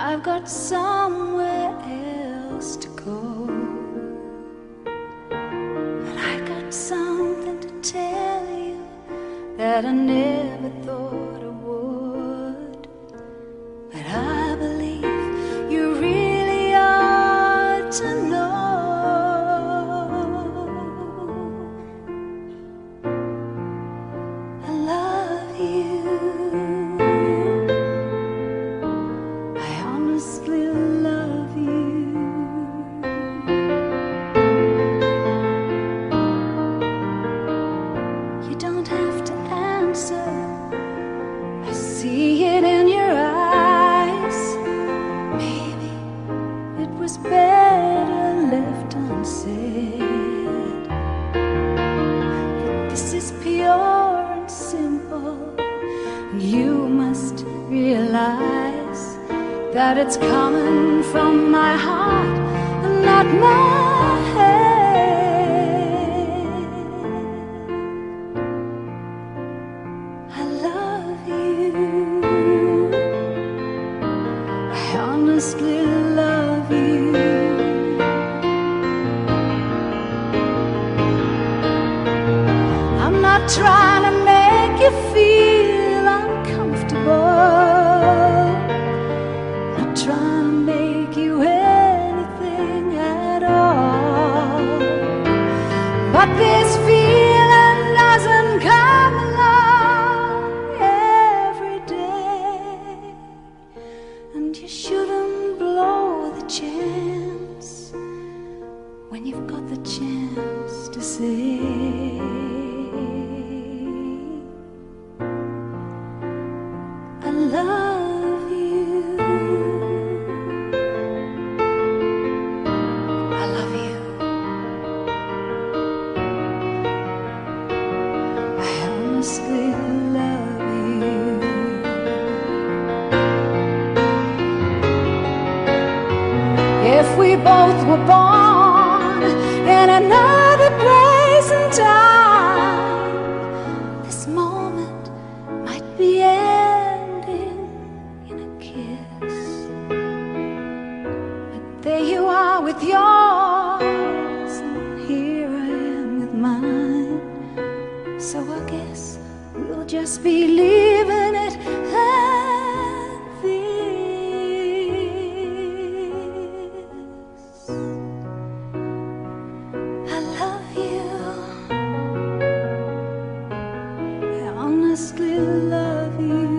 I've got somewhere else to go, and I got something to tell you that I never thought I would. But I believe you really ought to know. I love you. I honestly love you. You don't have to answer, I see it in your eyes. Maybe it was better left unsaid. But this is pure and simple, and you must realize that it's coming from my heart and not my head. I love you. I honestly love you. I'm not trying to make you feel uncomfortable, not trying to make you anything at all. But this feeling doesn't come along every day, and you shouldn't blow the chance when you've got the chance to say I love you. I love you. I honestly love you. If we both were born in another place and time, this moment might be ending in a kiss. But there you are with yours, and here I am with mine. So I guess we'll just be leaving it at this. I love you. I honestly love you.